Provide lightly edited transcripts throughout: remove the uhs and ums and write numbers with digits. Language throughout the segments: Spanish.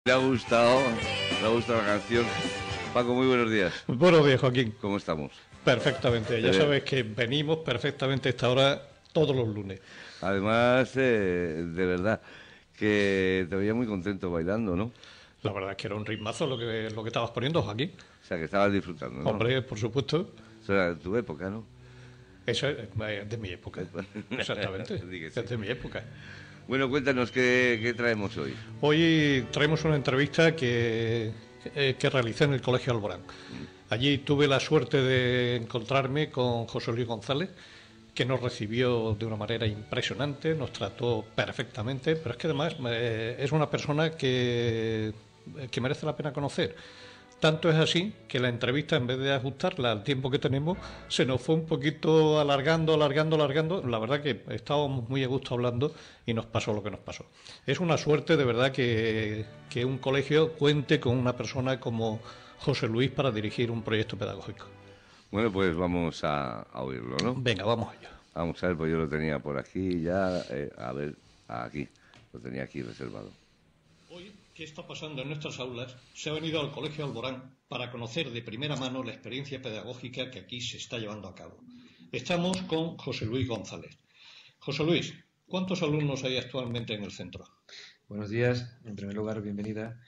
Me ha gustado la canción. Paco, muy buenos días. Buenos días, Joaquín. ¿Cómo estamos? Perfectamente. Ya sabes que venimos perfectamente a esta hora todos los lunes. Además, de verdad, que te veía muy contento bailando, ¿no? La verdad es que era un ritmazo lo que estabas poniendo, Joaquín. O sea, que estabas disfrutando, ¿no? Hombre, por supuesto. Eso era de tu época, ¿no? Eso es de mi época. Exactamente. Es de mi época. Bueno, cuéntanos qué traemos hoy. Hoy traemos una entrevista que realicé en el Colegio Alborán. Allí tuve la suerte de encontrarme con José Luis González, que nos recibió de una manera impresionante, nos trató perfectamente, pero es que además es una persona que merece la pena conocer. Tanto es así que la entrevista, en vez de ajustarla al tiempo que tenemos, se nos fue un poquito alargando. La verdad que estábamos muy a gusto hablando y nos pasó lo que nos pasó. Es una suerte de verdad que un colegio cuente con una persona como José Luis para dirigir un proyecto pedagógico. Bueno, pues vamos a oírlo, ¿no? Venga, vamos allá. Vamos a ver, pues yo lo tenía por aquí ya, aquí, lo tenía aquí reservado. Hoy, ¿qué está pasando en nuestras aulas? Se ha venido al Colegio Alborán para conocer de primera mano la experiencia pedagógica que aquí se está llevando a cabo. Estamos con José Luis González. José Luis, ¿cuántos alumnos hay actualmente en el centro? Buenos días. En primer lugar, bienvenida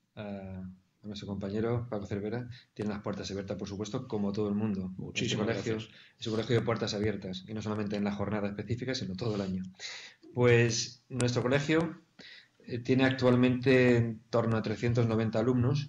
a nuestro compañero Paco Cervera. Tiene las puertas abiertas, por supuesto, como todo el mundo. Muchísimas gracias. Es un colegio de puertas abiertas, y no solamente en la jornada específica, sino todo el año. Pues nuestro colegio tiene actualmente en torno a 390 alumnos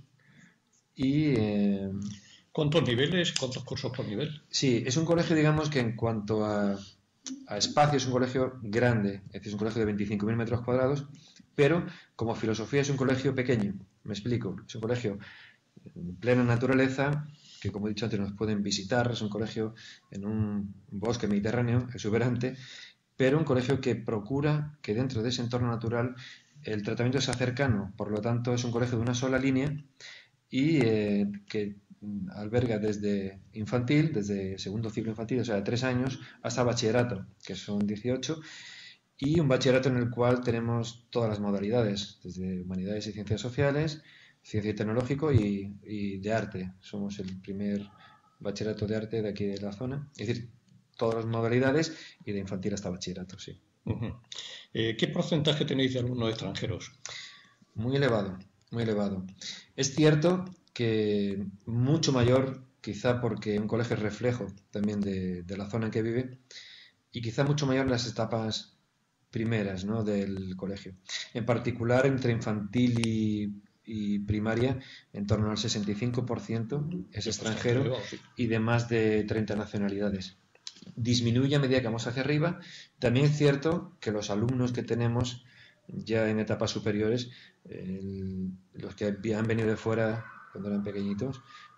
y... ¿Cuántos niveles, cuántos cursos por nivel? Sí, es un colegio, digamos, que en cuanto a espacio es un colegio grande, es decir, es un colegio de 25.000 metros cuadrados, pero como filosofía es un colegio pequeño. Me explico, es un colegio en plena naturaleza, que como he dicho antes nos pueden visitar, es un colegio en un bosque mediterráneo exuberante, pero un colegio que procura que dentro de ese entorno natural el tratamiento sea cercano, por lo tanto es un colegio de una sola línea y que alberga desde infantil, desde segundo ciclo infantil, o sea, de 3 años, hasta bachillerato, que son 18, y un bachillerato en el cual tenemos todas las modalidades, desde humanidades y ciencias sociales, ciencia y tecnológico y de arte. Somos el primer bachillerato de arte de aquí de la zona, es decir, todas las modalidades y de infantil hasta bachillerato, sí. ¿Qué porcentaje tenéis de alumnos extranjeros? Muy elevado, muy elevado. Es cierto que mucho mayor, quizá porque un colegio es reflejo también de la zona en que vive, y quizá mucho mayor en las etapas primeras, ¿no?, del colegio. En particular, entre infantil y primaria, en torno al 65% es extranjero y de más de 30 nacionalidades. Disminuye a medida que vamos hacia arriba. También es cierto que los alumnos que tenemos ya en etapas superiores, los que han venido de fuera cuando eran pequeñitos,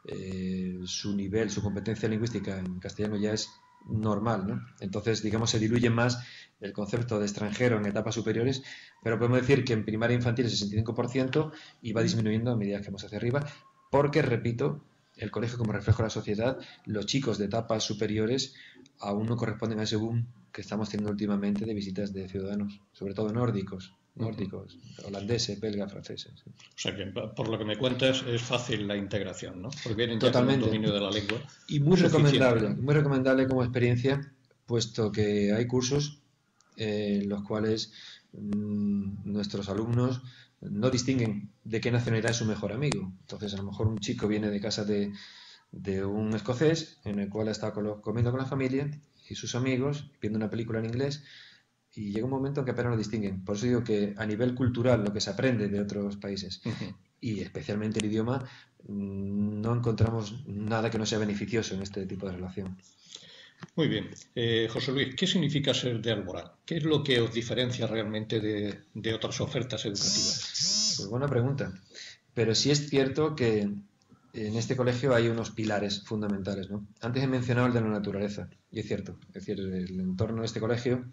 su nivel, su competencia lingüística en castellano ya es normal, ¿no? Entonces, digamos, se diluye más el concepto de extranjero en etapas superiores, pero podemos decir que en primaria infantil es 65% y va disminuyendo a medida que vamos hacia arriba, porque, repito, el colegio como reflejo de la sociedad, los chicos de etapas superiores aún no corresponden a ese boom que estamos teniendo últimamente de visitas de ciudadanos, sobre todo nórdicos, holandeses, belgas, franceses. Sí. O sea que, por lo que me cuentas, es fácil la integración, ¿no? Porque vienen ya Totalmente. con un dominio de la lengua. Y muy recomendable como experiencia, puesto que hay cursos en los cuales nuestros alumnos no distinguen de qué nacionalidad es su mejor amigo. Entonces, a lo mejor un chico viene de casa de un escocés en el cual está comiendo con la familia y sus amigos, viendo una película en inglés, y llega un momento en que apenas lo distinguen. Por eso digo que a nivel cultural, lo que se aprende de otros países, y especialmente el idioma, no encontramos nada que no sea beneficioso en este tipo de relación. Muy bien. José Luis, ¿qué significa ser de Alborán? ¿Qué es lo que os diferencia realmente de otras ofertas educativas? Pues buena pregunta. Pero sí es cierto que en este colegio hay unos pilares fundamentales, ¿no? Antes he mencionado el de la naturaleza, y es cierto. Es decir, el entorno de este colegio,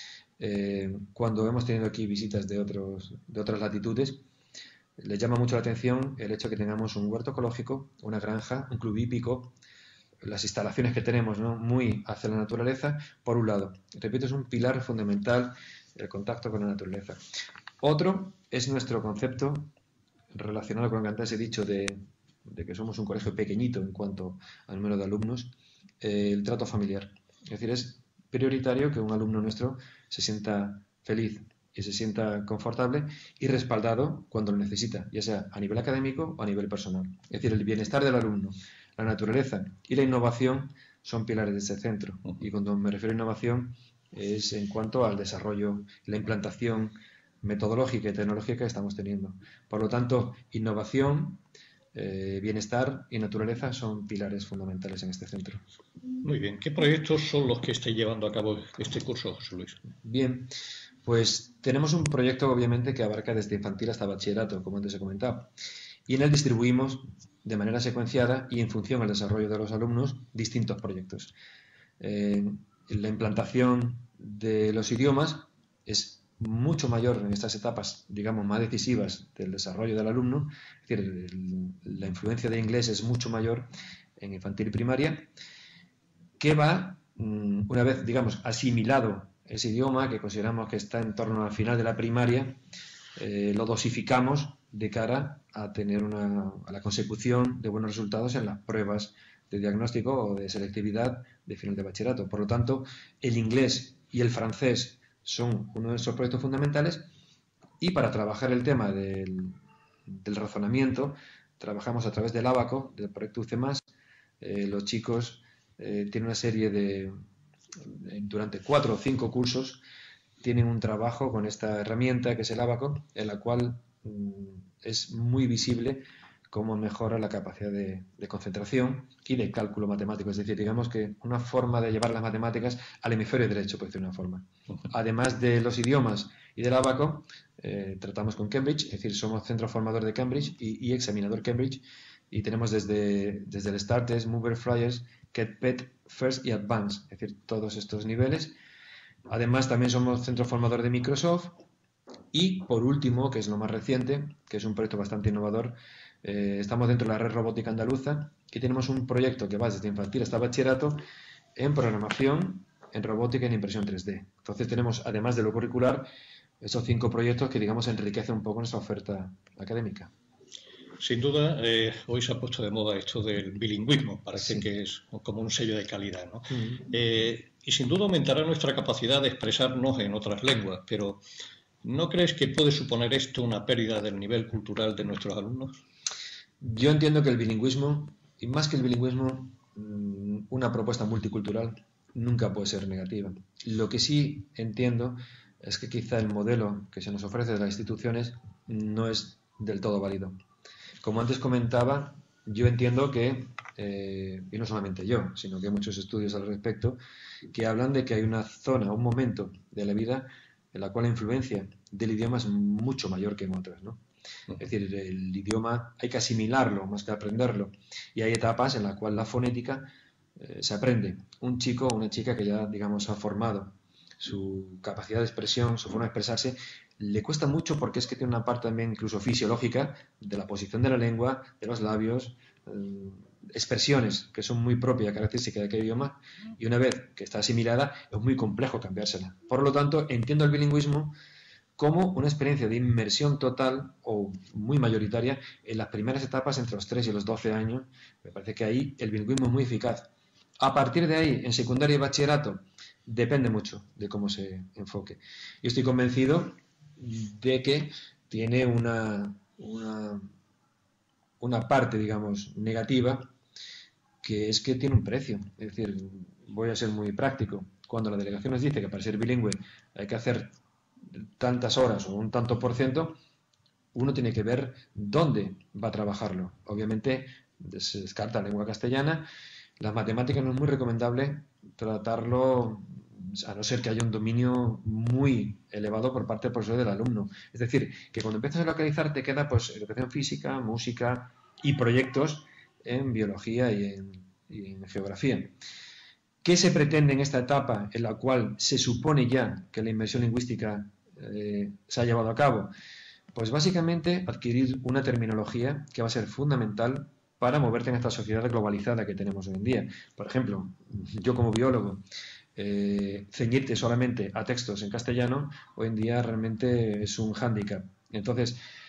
cuando hemos tenido aquí visitas de otras latitudes, les llama mucho la atención el hecho de que tengamos un huerto ecológico, una granja, un club hípico, las instalaciones que tenemos, ¿no?, muy hacia la naturaleza, por un lado. Repito, es un pilar fundamental el contacto con la naturaleza. Otro es nuestro concepto relacionado con lo que antes he dicho de que somos un colegio pequeñito en cuanto al número de alumnos, el trato familiar. Es decir, es prioritario que un alumno nuestro se sienta feliz y se sienta confortable y respaldado cuando lo necesita, ya sea a nivel académico o a nivel personal. Es decir, el bienestar del alumno, la naturaleza y la innovación son pilares de este centro. Y cuando me refiero a innovación es en cuanto al desarrollo, la implantación metodológica y tecnológica que estamos teniendo. Por lo tanto, innovación, bienestar y naturaleza son pilares fundamentales en este centro. Muy bien. ¿Qué proyectos son los que estáis llevando a cabo este curso, José Luis? Bien, pues tenemos un proyecto obviamente que abarca desde infantil hasta bachillerato, como antes he comentado, y en él distribuimos de manera secuenciada y en función al desarrollo de los alumnos distintos proyectos. La implantación de los idiomas es mucho mayor en estas etapas, digamos, más decisivas del desarrollo del alumno, es decir, la influencia del inglés es mucho mayor en infantil y primaria, que va, una vez, digamos, asimilado ese idioma, que consideramos que está en torno al final de la primaria, lo dosificamos de cara a tener a la consecución de buenos resultados en las pruebas de diagnóstico o de selectividad de final de bachillerato. Por lo tanto, el inglés y el francés son uno de nuestros proyectos fundamentales, y para trabajar el tema del razonamiento trabajamos a través del Ábaco, del proyecto UC+. Los chicos tienen una serie durante 4 o 5 cursos tienen un trabajo con esta herramienta que es el Ábaco, en la cual es muy visible cómo mejora la capacidad de concentración y de cálculo matemático. Es decir, digamos que una forma de llevar las matemáticas al hemisferio derecho, por decir una forma. Además de los idiomas y del Ábaco, tratamos con Cambridge, es decir, somos centro formador de Cambridge y examinador Cambridge, y tenemos desde el Starters, Mover, Flyers, KET-PET, First y Advanced, es decir, todos estos niveles. Además, también somos centro formador de Microsoft. Y por último, que es lo más reciente, que es un proyecto bastante innovador, estamos dentro de la Red Robótica Andaluza y tenemos un proyecto que va desde infantil hasta bachillerato en programación, en robótica y en impresión 3D. Entonces tenemos, además de lo curricular, esos 5 proyectos que, digamos, enriquecen un poco nuestra oferta académica. Sin duda, hoy se ha puesto de moda esto del bilingüismo, parece Sí. que es como un sello de calidad, ¿no? Mm. Y sin duda aumentará nuestra capacidad de expresarnos en otras lenguas, pero ¿no crees que puede suponer esto una pérdida del nivel cultural de nuestros alumnos? Yo entiendo que el bilingüismo, y más que el bilingüismo, una propuesta multicultural nunca puede ser negativa. Lo que sí entiendo es que quizá el modelo que se nos ofrece de las instituciones no es del todo válido. Como antes comentaba, yo entiendo que, y no solamente yo, sino que hay muchos estudios al respecto, que hablan de que hay una zona, un momento de la vida en la cual la influencia del idioma es mucho mayor que en otras, ¿no? Es decir, el idioma hay que asimilarlo más que aprenderlo, y hay etapas en las cuales la fonética se aprende. Un chico o una chica que ya, digamos, ha formado su capacidad de expresión, su forma de expresarse, le cuesta mucho porque es que tiene una parte también incluso fisiológica de la posición de la lengua, de los labios, expresiones que son muy propias, características de aquel idioma, y una vez que está asimilada es muy complejo cambiársela. Por lo tanto, entiendo el bilingüismo como una experiencia de inmersión total o muy mayoritaria en las primeras etapas entre los 3 y los 12 años. Me parece que ahí el bilingüismo es muy eficaz. A partir de ahí, en secundaria y bachillerato, depende mucho de cómo se enfoque. Yo estoy convencido de que tiene una parte, digamos, negativa, que es que tiene un precio. Es decir, voy a ser muy práctico. Cuando la delegación nos dice que para ser bilingüe hay que hacer tantas horas o un tanto por ciento, uno tiene que ver dónde va a trabajarlo. Obviamente se descarta la lengua castellana. Las matemáticas no es muy recomendable tratarlo, a no ser que haya un dominio muy elevado por parte del profesor del alumno. Es decir, que cuando empiezas a localizar te queda pues educación física, música y proyectos en biología y en geografía. ¿Qué se pretende en esta etapa en la cual se supone ya que la inmersión lingüística se ha llevado a cabo? Pues básicamente adquirir una terminología que va a ser fundamental para moverte en esta sociedad globalizada que tenemos hoy en día. Por ejemplo, yo como biólogo, ceñirte solamente a textos en castellano hoy en día realmente es un hándicap. Entonces,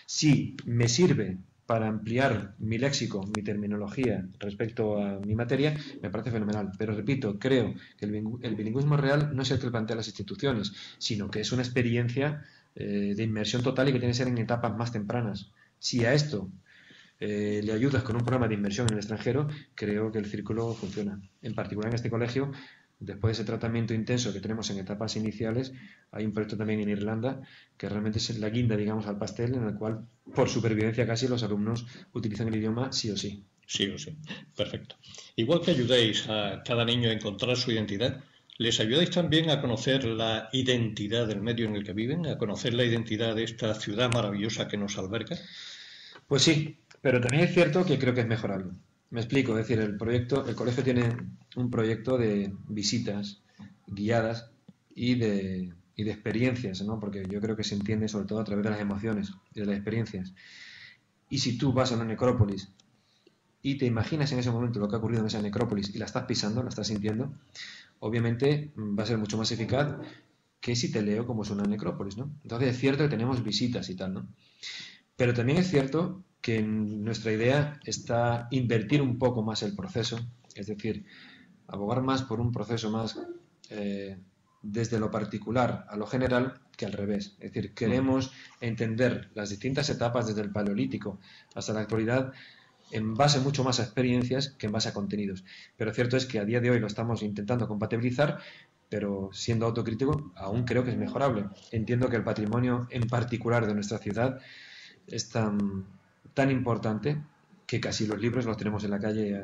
Si me sirve para ampliar mi léxico, mi terminología respecto a mi materia, me parece fenomenal. Pero repito, creo que el bilingüismo real no es el que plantean las instituciones, sino que es una experiencia de inmersión total y que tiene que ser en etapas más tempranas. Si a esto le ayudas con un programa de inmersión en el extranjero, creo que el círculo funciona. En particular en este colegio, después de ese tratamiento intenso que tenemos en etapas iniciales, hay un proyecto también en Irlanda que realmente es la guinda, digamos, al pastel, en el cual, por supervivencia casi, los alumnos utilizan el idioma sí o sí. Sí o sí, perfecto. Igual que ayudáis a cada niño a encontrar su identidad, ¿les ayudáis también a conocer la identidad del medio en el que viven, a conocer la identidad de esta ciudad maravillosa que nos alberga? Pues sí, pero también es cierto que creo que es mejorable. Me explico, es decir, el colegio tiene un proyecto de visitas guiadas y de experiencias, ¿no? Porque yo creo que se entiende sobre todo a través de las emociones y de las experiencias. Y si tú vas a una necrópolis y te imaginas en ese momento lo que ha ocurrido en esa necrópolis y la estás pisando, la estás sintiendo, obviamente va a ser mucho más eficaz que si te leo como es una necrópolis, ¿no? Entonces es cierto que tenemos visitas y tal, ¿no? Pero también es cierto que nuestra idea está invertir un poco más el proceso, es decir, abogar más por un proceso más desde lo particular a lo general que al revés. Es decir, queremos entender las distintas etapas desde el Paleolítico hasta la actualidad en base mucho más a experiencias que en base a contenidos. Pero cierto es que a día de hoy lo estamos intentando compatibilizar, pero siendo autocrítico aún creo que es mejorable. Entiendo que el patrimonio en particular de nuestra ciudad es tan importante que casi los libros los tenemos en la calle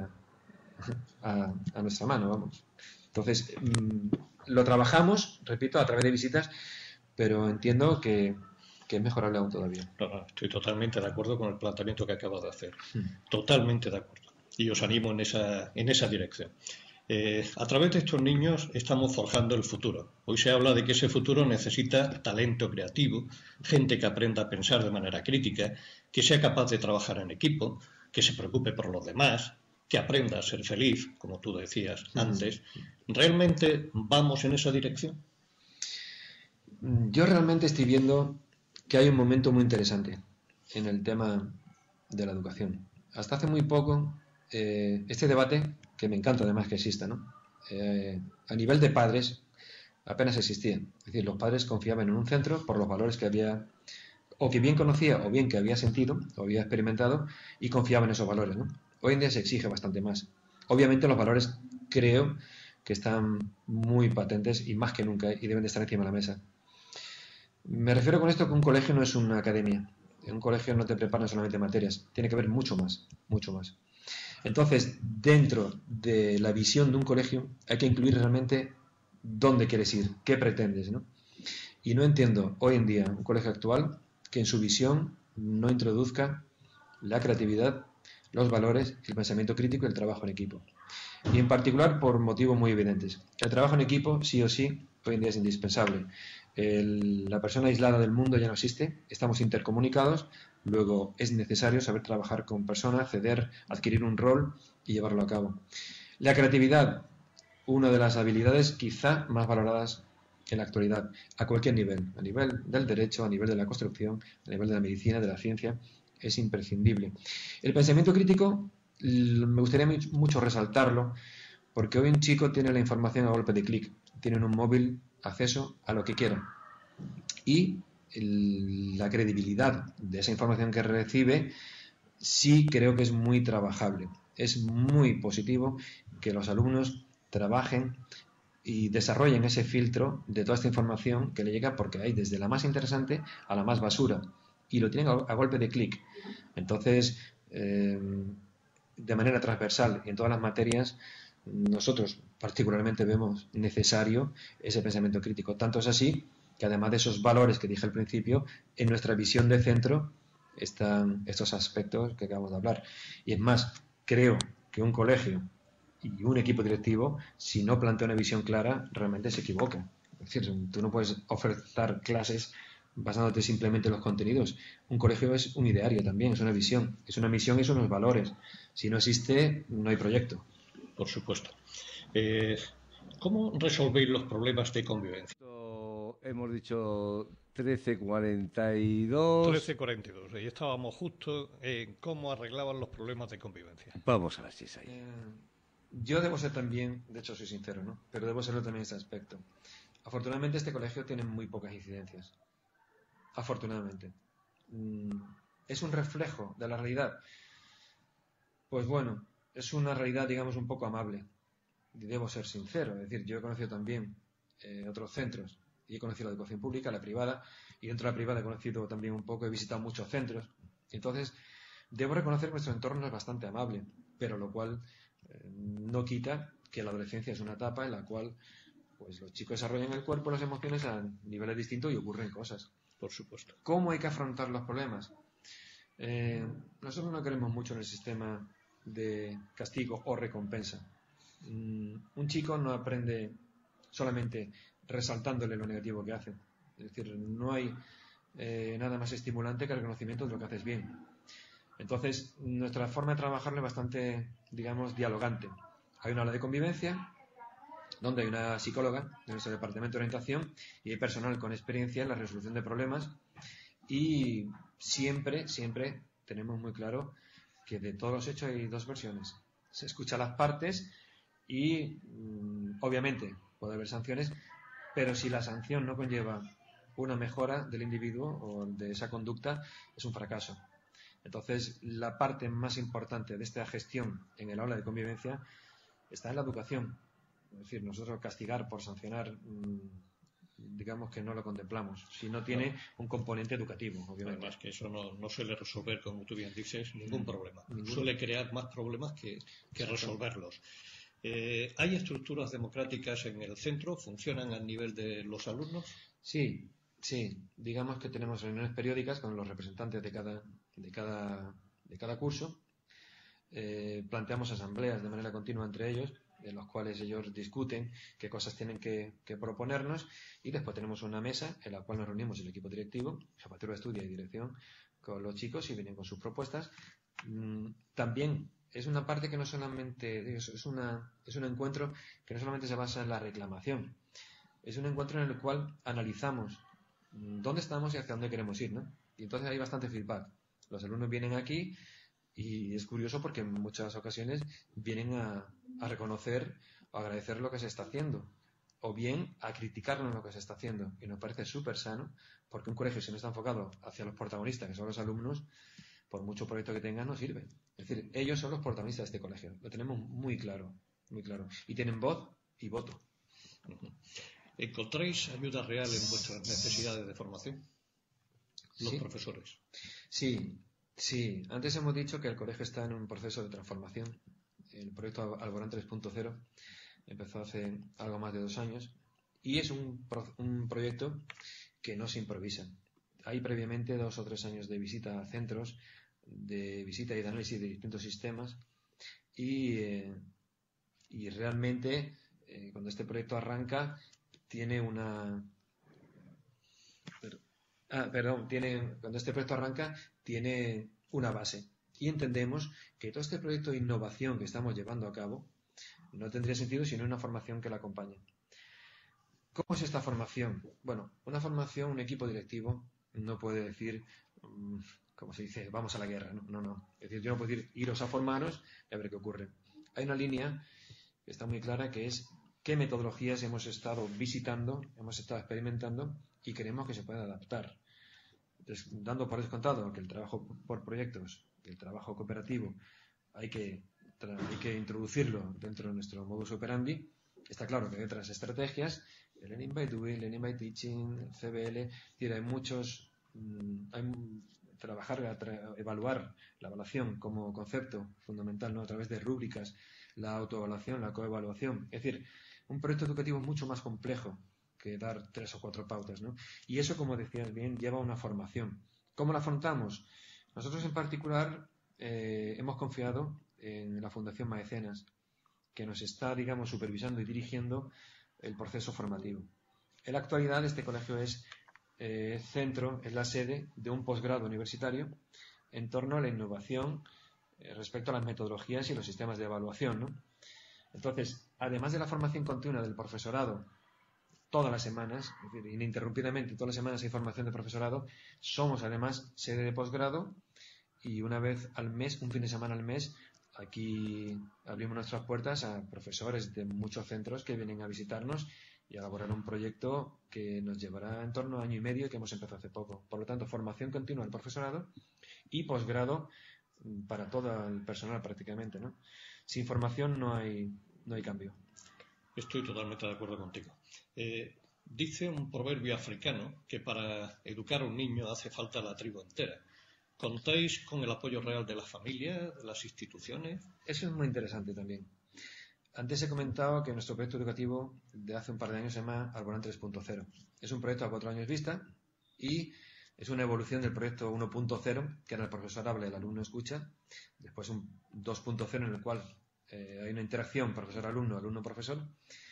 a nuestra mano, vamos. Entonces, lo trabajamos, repito, a través de visitas, pero entiendo que es mejorable aún todavía. No, estoy totalmente de acuerdo con el planteamiento que acabas de hacer. Totalmente de acuerdo. Y os animo en esa dirección. A través de estos niños estamos forjando el futuro. Hoy se habla de que ese futuro necesita talento creativo, gente que aprenda a pensar de manera crítica, que sea capaz de trabajar en equipo, que se preocupe por los demás, que aprenda a ser feliz, como tú decías antes. ¿Realmente vamos en esa dirección? Yo realmente estoy viendo que hay un momento muy interesante en el tema de la educación. Hasta hace muy poco, este debate, que me encanta además que exista, ¿no? A nivel de padres apenas existía. Es decir, los padres confiaban en un centro por los valores que había, o que bien conocía, o bien que había sentido, o había experimentado, y confiaban en esos valores, ¿no? Hoy en día se exige bastante más. Obviamente los valores creo que están muy patentes y más que nunca y deben de estar encima de la mesa. Me refiero con esto que un colegio no es una academia. En un colegio no te preparan solamente materias, tiene que haber mucho más, mucho más. Entonces, dentro de la visión de un colegio hay que incluir realmente dónde quieres ir, qué pretendes, ¿no? Y no entiendo hoy en día un colegio actual que en su visión no introduzca la creatividad, los valores, el pensamiento crítico y el trabajo en equipo. Y en particular por motivos muy evidentes. El trabajo en equipo, sí o sí, hoy en día es indispensable. La persona aislada del mundo ya no existe, estamos intercomunicados, luego es necesario saber trabajar con personas, ceder, adquirir un rol y llevarlo a cabo. La creatividad, una de las habilidades quizá más valoradas en la actualidad, a cualquier nivel, a nivel del derecho, a nivel de la construcción, a nivel de la medicina, de la ciencia, es imprescindible. El pensamiento crítico, me gustaría mucho resaltarlo, porque hoy un chico tiene la información a golpe de clic, tiene en un móvil acceso a lo que quiera. Y la credibilidad de esa información que recibe sí creo que es muy trabajable. Es muy positivo que los alumnos trabajen y desarrollen ese filtro de toda esta información que le llega, porque hay desde la más interesante a la más basura y lo tienen a golpe de clic. Entonces, de manera transversal y en todas las materias, nosotros particularmente vemos necesario ese pensamiento crítico. Tanto es así que además de esos valores que dije al principio, en nuestra visión de centro están estos aspectos que acabamos de hablar. Y es más, creo que un colegio y un equipo directivo, si no plantea una visión clara, realmente se equivoca. Es decir, tú no puedes ofertar clases basándote simplemente en los contenidos. Un colegio es un ideario también, es una visión. Es una misión y son unos valores. Si no existe, no hay proyecto. Por supuesto. ¿Cómo resolvéis los problemas de convivencia? Hemos dicho 13:42. 13:42. Ahí estábamos justo en cómo arreglaban los problemas de convivencia. Vamos a ver si es ahí. Yo debo ser también, de hecho soy sincero, ¿no? Pero debo serlo también en ese aspecto. Afortunadamente este colegio tiene muy pocas incidencias. Afortunadamente. ¿Es un reflejo de la realidad? Pues bueno, es una realidad, digamos, un poco amable. Y debo ser sincero, es decir, yo he conocido también otros centros y he conocido la educación pública, la privada, y dentro de la privada he conocido también un poco, he visitado muchos centros. Entonces, debo reconocer que nuestro entorno es bastante amable, pero lo cual no quita que la adolescencia es una etapa en la cual pues los chicos desarrollan el cuerpo y las emociones a niveles distintos y ocurren cosas. Por supuesto. ¿Cómo hay que afrontar los problemas? Nosotros no creemos mucho en el sistema de castigo o recompensa. Un chico no aprende solamente resaltándole lo negativo que hace. Es decir, no hay nada más estimulante que el reconocimiento de lo que haces bien. Entonces, nuestra forma de trabajarlo es bastante, digamos, dialogante. Hay una aula de convivencia, donde hay una psicóloga de nuestro departamento de orientación y hay personal con experiencia en la resolución de problemas y siempre tenemos muy claro que de todos los hechos hay dos versiones. Se escucha las partes y obviamente puede haber sanciones, pero si la sanción no conlleva una mejora del individuo o de esa conducta, es un fracaso. Entonces, la parte más importante de esta gestión en el aula de convivencia está en la educación. Es decir, nosotros castigar por sancionar, digamos que no lo contemplamos, si no tiene un componente educativo, obviamente. Además que eso no suele resolver, como tú bien dices, ningún problema. Suele crear más problemas que resolverlos. ¿Hay estructuras democráticas en el centro? ¿Funcionan al nivel de los alumnos? Sí. Digamos que tenemos reuniones periódicas con los representantes de cada curso. Planteamos asambleas de manera continua entre ellos, en los cuales ellos discuten qué cosas tienen que proponernos, y después tenemos una mesa en la cual nos reunimos el equipo directivo, jefatura de estudio y dirección, con los chicos y vienen con sus propuestas. También es una parte que no solamente es un encuentro que no solamente se basa en la reclamación, es un encuentro en el cual analizamos dónde estamos y hacia dónde queremos ir, ¿no? Y entonces hay bastante feedback. Los alumnos vienen aquí y es curioso porque en muchas ocasiones vienen a reconocer o agradecer lo que se está haciendo, o bien a criticarnos lo que se está haciendo, y nos parece súper sano, porque un colegio si no está enfocado hacia los protagonistas, que son los alumnos, por mucho proyecto que tengan, no sirve. Es decir, ellos son los protagonistas de este colegio, lo tenemos muy claro, y tienen voz y voto. ¿Encontráis ayuda real en vuestras necesidades de formación? Los profesores. Sí. Antes hemos dicho que el colegio está en un proceso de transformación. El proyecto Alborán 3.0 empezó hace algo más de 2 años y es un proyecto que no se improvisa. Hay previamente 2 o 3 años de visita a centros, de visita y de análisis de distintos sistemas y realmente cuando este proyecto arranca tiene una... cuando este proyecto arranca tiene una base y entendemos que todo este proyecto de innovación que estamos llevando a cabo no tendría sentido si no hay una formación que la acompañe. ¿Cómo es esta formación? Bueno, una formación, un equipo directivo no puede decir, como se dice, vamos a la guerra. No. Es decir, yo no puedo decir, iros a formaros y a ver qué ocurre. Hay una línea que está muy clara, que es qué metodologías hemos estado visitando, hemos estado experimentando y queremos que se puedan adaptar. Entonces, dando por descontado que el trabajo por proyectos, el trabajo cooperativo, hay que introducirlo dentro de nuestro modus operandi. Está claro que hay otras estrategias, el Learning by Doing, Learning by Teaching, el CBL, es decir, hay muchos, evaluar la evaluación como concepto fundamental, ¿no? A través de rúbricas, la autoevaluación, la coevaluación. Es decir, un proyecto educativo es mucho más complejo que dar 3 o 4 pautas, ¿no? Y eso, como decías bien, lleva a una formación. ¿Cómo la afrontamos? Nosotros en particular hemos confiado en la Fundación Maecenas, que nos está, digamos, supervisando y dirigiendo el proceso formativo. En la actualidad este colegio es la sede de un posgrado universitario en torno a la innovación respecto a las metodologías y los sistemas de evaluación, ¿no? Entonces, además de la formación continua del profesorado todas las semanas, es decir, ininterrumpidamente, todas las semanas hay formación de profesorado. Somos además sede de posgrado y una vez al mes, un fin de semana al mes, aquí abrimos nuestras puertas a profesores de muchos centros que vienen a visitarnos y a elaborar un proyecto que nos llevará en torno a año y medio y que hemos empezado hace poco. Por lo tanto, formación continua del profesorado y posgrado para todo el personal prácticamente, ¿no? Sin formación no hay cambio. Estoy totalmente de acuerdo contigo. Dice un proverbio africano que para educar a un niño hace falta la tribu entera. ¿Contáis con el apoyo real de las familias, de las instituciones? Eso es muy interesante también. Antes he comentado que nuestro proyecto educativo de hace un par de años se llama Alborán 3.0. Es un proyecto a 4 años vista y es una evolución del proyecto 1.0, que era el profesor habla y el alumno escucha. Después un 2.0 en el cual hay una interacción profesor-alumno, alumno-profesor.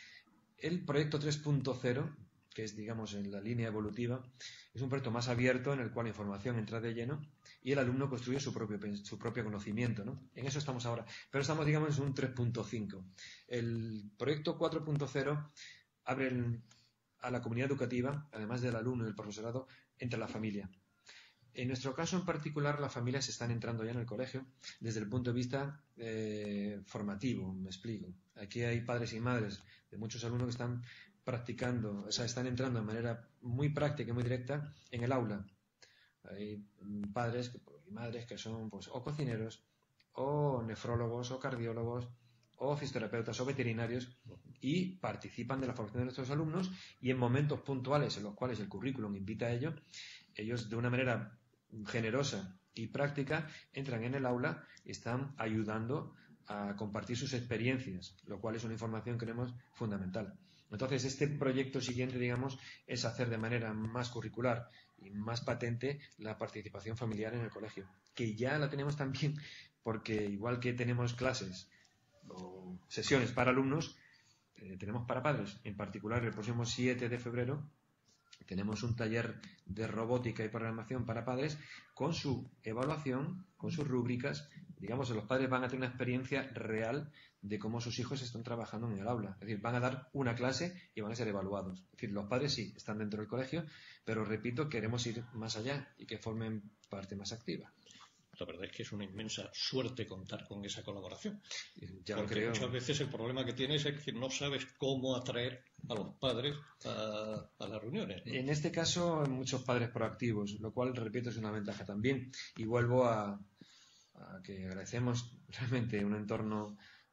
El proyecto 3.0, que es, digamos, en la línea evolutiva, es un proyecto más abierto en el cual la información entra de lleno y el alumno construye su propio conocimiento, ¿no? En eso estamos ahora. Pero estamos, digamos, en un 3.5. El proyecto 4.0 abre a la comunidad educativa, además del alumno y del profesorado, entre la familia. En nuestro caso en particular, las familias están entrando ya en el colegio desde el punto de vista formativo, me explico. Aquí hay padres y madres de muchos alumnos que están practicando, o sea, están entrando de manera muy práctica y muy directa en el aula. Hay padres y madres que son pues, o cocineros, o nefrólogos, o cardiólogos, o fisioterapeutas o veterinarios y participan de la formación de nuestros alumnos y en momentos puntuales en los cuales el currículum invita a ello, ellos de una manera generosa y práctica entran en el aula y están ayudando a compartir sus experiencias, lo cual es una información que creemos fundamental. Entonces, este proyecto siguiente, digamos, es hacer de manera más curricular y más patente la participación familiar en el colegio, que ya la tenemos también porque igual que tenemos clases o sesiones para alumnos, tenemos para padres. En particular, el próximo 7 de febrero tenemos un taller de robótica y programación para padres con su evaluación, con sus rúbricas. Digamos, los padres van a tener una experiencia real de cómo sus hijos están trabajando en el aula. Es decir, van a dar una clase y van a ser evaluados. Es decir, los padres sí, están dentro del colegio, pero repito, queremos ir más allá y que formen parte más activa. La verdad es que es una inmensa suerte contar con esa colaboración. Ya porque creo. Muchas veces el problema que tienes es que no sabes cómo atraer a los padres a las reuniones, ¿no? En este caso, hay muchos padres proactivos, lo cual, repito, es una ventaja también. Y vuelvo a que agradecemos realmente un entorno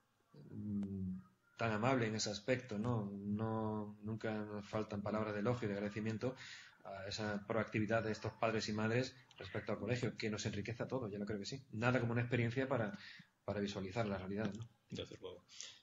tan amable en ese aspecto, ¿no? Nunca nos faltan palabras de elogio y de agradecimiento a esa proactividad de estos padres y madres respecto al colegio, que nos enriquece a todos, yo lo creo que sí. Nada como una experiencia para visualizar la realidad, ¿no? Desde luego.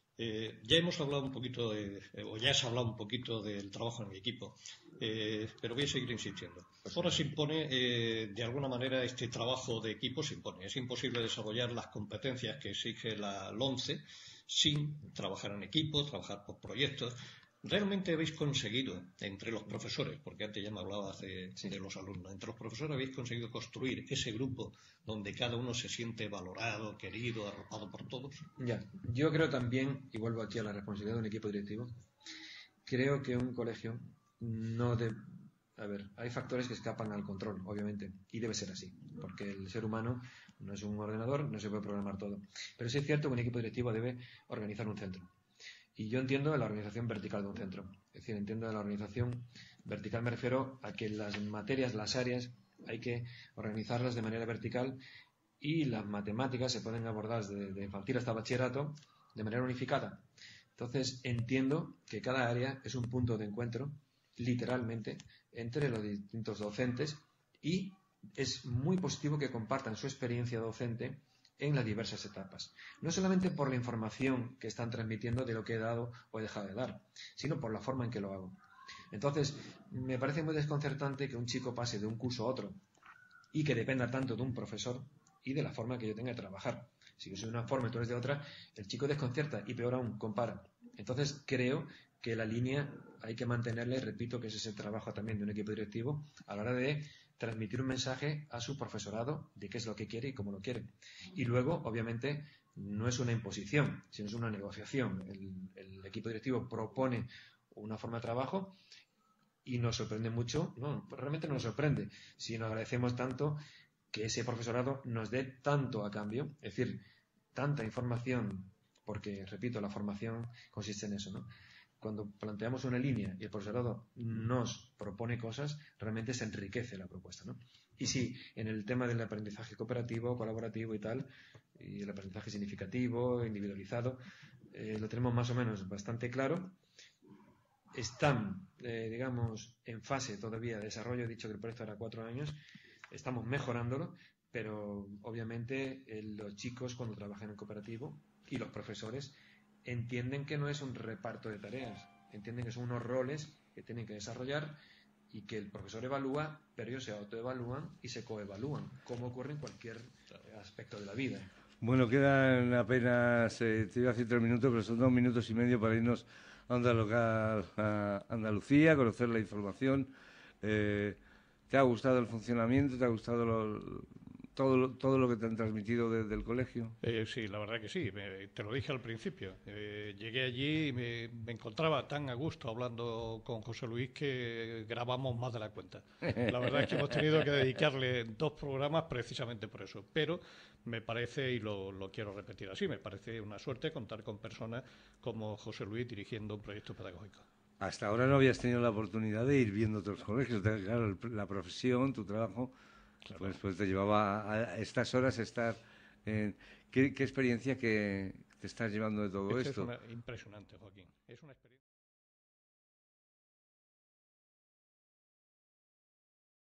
Ya hemos hablado un poquito o ya has hablado un poquito del trabajo en mi equipo, pero voy a seguir insistiendo. Ahora se impone, de alguna manera, este trabajo de equipo se impone. Es imposible desarrollar las competencias que exige la LOMCE sin trabajar en equipo, trabajar por proyectos. ¿Realmente habéis conseguido, entre los profesores, porque antes ya me hablabas de los alumnos, entre los profesores habéis conseguido construir ese grupo donde cada uno se siente valorado, querido, arropado por todos? Ya, yo creo también, y vuelvo aquí a la responsabilidad de un equipo directivo, creo que un colegio no debe... A ver, hay factores que escapan al control, obviamente, y debe ser así, porque el ser humano no es un ordenador, no se puede programar todo. Pero sí es cierto que un equipo directivo debe organizar un centro. Y yo entiendo la organización vertical de un centro. Es decir, entiendo de la organización vertical, me refiero a que las materias, las áreas, hay que organizarlas de manera vertical y las matemáticas se pueden abordar de infantil hasta bachillerato de manera unificada. Entonces, entiendo que cada área es un punto de encuentro, literalmente, entre los distintos docentes y es muy positivo que compartan su experiencia docente en las diversas etapas. No solamente por la información que están transmitiendo de lo que he dado o he dejado de dar, sino por la forma en que lo hago. Entonces, me parece muy desconcertante que un chico pase de un curso a otro y que dependa tanto de un profesor y de la forma que yo tenga de trabajar. Si yo soy de una forma y tú eres de otra, el chico desconcierta y peor aún, compara. Entonces, creo que la línea hay que mantenerla y repito que ese es el trabajo también de un equipo directivo a la hora de transmitir un mensaje a su profesorado de qué es lo que quiere y cómo lo quiere. Y luego, obviamente, no es una imposición, sino es una negociación. El equipo directivo propone una forma de trabajo y nos sorprende mucho, no, pues realmente no nos sorprende, sino agradecemos tanto que ese profesorado nos dé tanto a cambio, es decir, tanta información, porque, repito, la formación consiste en eso, ¿no? Cuando planteamos una línea y el profesorado nos propone cosas, realmente se enriquece la propuesta, ¿no? Y sí, en el tema del aprendizaje cooperativo, colaborativo y tal, y el aprendizaje significativo, individualizado, lo tenemos más o menos bastante claro. Están, digamos, en fase todavía de desarrollo. He dicho que el proyecto era 4 años. Estamos mejorándolo, pero obviamente los chicos cuando trabajan en cooperativo y los profesores entienden que no es un reparto de tareas, entienden que son unos roles que tienen que desarrollar y que el profesor evalúa, pero ellos se autoevalúan y se coevalúan, como ocurre en cualquier aspecto de la vida. Bueno, quedan apenas, te iba a decir 3 minutos, pero son 2 minutos y medio para irnos a Onda Local, a Andalucía, conocer la información. ¿Te ha gustado el funcionamiento? ¿Te ha gustado todo lo que te han transmitido desde el colegio? Sí, la verdad que sí. Te lo dije al principio. Llegué allí y me encontraba tan a gusto hablando con José Luis que grabamos más de la cuenta. La verdad es que hemos tenido que dedicarle 2 programas precisamente por eso. Pero me parece, y lo quiero repetir así, me parece una suerte contar con personas como José Luis dirigiendo un proyecto pedagógico. Hasta ahora no habías tenido la oportunidad de ir viendo otros colegios. Claro, la profesión, tu trabajo, Claro. pues te llevaba a estas horas estar en... ¿Qué experiencia que te estás llevando de todo esto? Es impresionante, Joaquín. Es una experiencia.